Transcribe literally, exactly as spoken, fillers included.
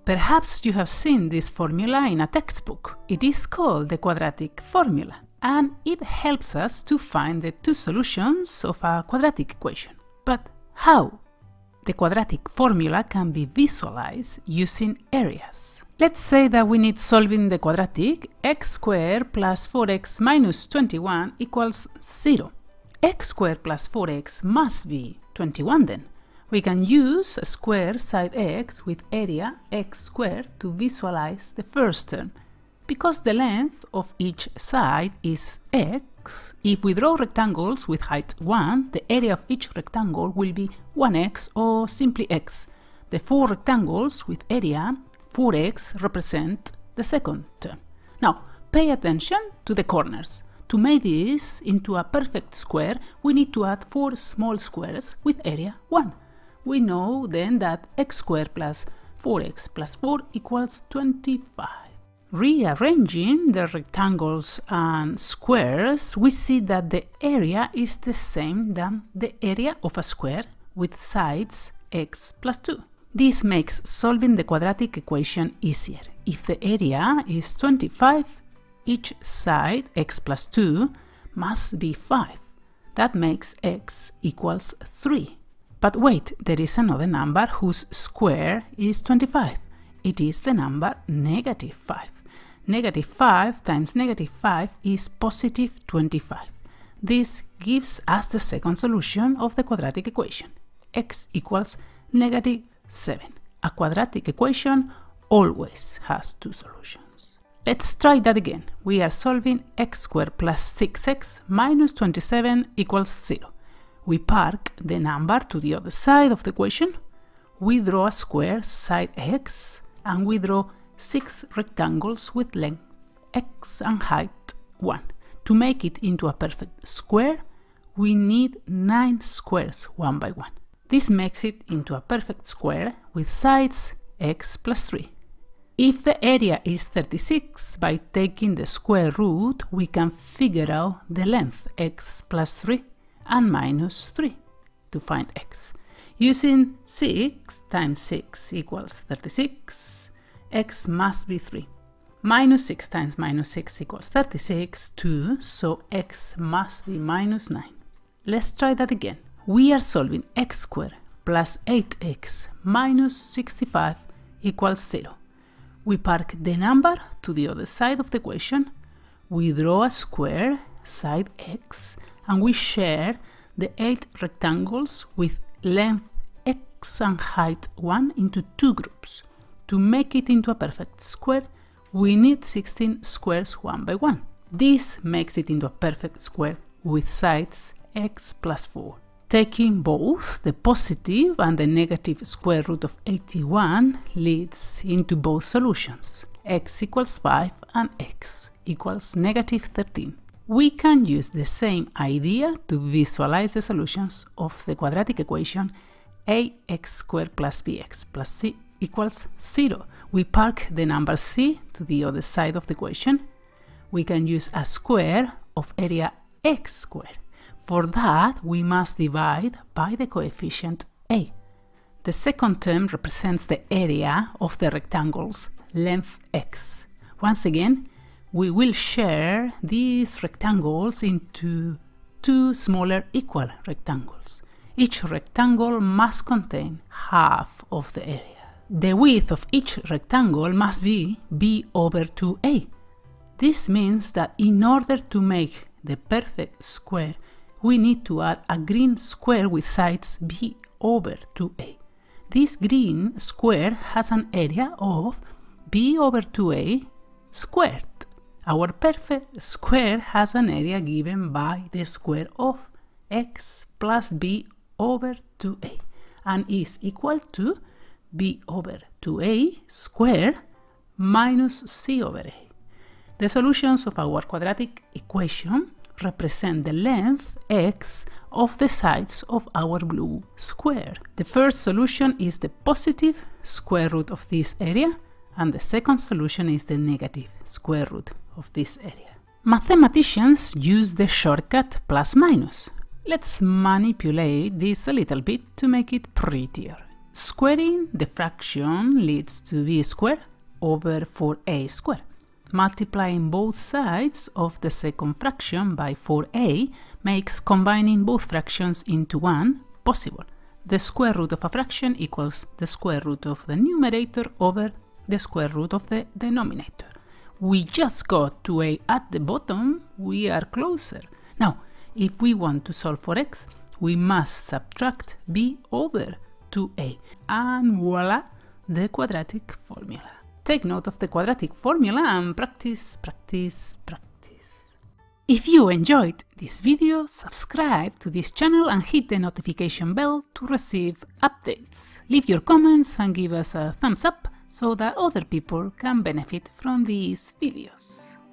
Perhaps you have seen this formula in a textbook. It is called the quadratic formula, and it helps us to find the two solutions of a quadratic equation. But how? The quadratic formula can be visualized using areas. Let's say that we need solving the quadratic x squared plus four x minus twenty-one equals zero. X squared plus four x must be twenty-one then. We can use a square side x with area x squared to visualize the first term. Because the length of each side is x, if we draw rectangles with height one, the area of each rectangle will be one x or simply x. The four rectangles with area four x represent the second term. Now, pay attention to the corners. To make this into a perfect square, we need to add four small squares with area one. We know then that x squared plus four x plus four equals twenty-five. Rearranging the rectangles and squares, we see that the area is the same than the area of a square with sides x plus two. This makes solving the quadratic equation easier. If the area is twenty-five, each side x plus two must be five. That makes x equals three. But wait, there is another number whose square is twenty-five. It is the number negative five. Negative five times negative five is positive twenty-five. This gives us the second solution of the quadratic equation. X equals negative seven. A quadratic equation always has two solutions. Let's try that again. We are solving x squared plus six x minus twenty-seven equals zero. We park the number to the other side of the equation. We draw a square side x, and we draw six rectangles with length x and height one. To make it into a perfect square, we need nine squares one by one. This makes it into a perfect square with sides x plus three. If the area is thirty-six, by taking the square root, we can figure out the length x plus three and minus three to find x. Using six times six equals thirty-six, x must be three. Minus six times minus six equals thirty-six, two, so x must be minus nine. Let's try that again. We are solving x squared plus eight x minus sixty-five equals zero. We park the number to the other side of the equation. We draw a square side x, and we share the eight rectangles with length x and height one into two groups. To make it into a perfect square, we need sixteen squares one by one. This makes it into a perfect square with sides x plus four. Taking both the positive and the negative square root of eighty-one leads into both solutions. X equals five and x equals negative thirteen. We can use the same idea to visualize the solutions of the quadratic equation ax squared plus bx plus c equals zero. We park the number c to the other side of the equation. We can use a square of area x squared. For that, we must divide by the coefficient a. The second term represents the area of the rectangles length x. Once again, we will share these rectangles into two smaller equal rectangles. Each rectangle must contain half of the area. The width of each rectangle must be b over two a. This means that in order to make the perfect square, we need to add a green square with sides b over two a. This green square has an area of b over two a squared. Our perfect square has an area given by the square of x plus b over two a and is equal to b over two a squared minus c over a. The solutions of our quadratic equation represent the length x of the sides of our blue square. The first solution is the positive square root of this area, and the second solution is the negative square root of this area. Mathematicians use the shortcut plus minus. Let's manipulate this a little bit to make it prettier. Squaring the fraction leads to b squared over four a squared. Multiplying both sides of the second fraction by four a makes combining both fractions into one possible. The square root of a fraction equals the square root of the numerator over the square root of the denominator. We just got to a at the bottom, we are closer. Now, if we want to solve for x, we must subtract b over two a, and voila, the quadratic formula. Take note of the quadratic formula and practice, practice, practice. If you enjoyed this video, subscribe to this channel and hit the notification bell to receive updates. Leave your comments and give us a thumbs up so that other people can benefit from these videos.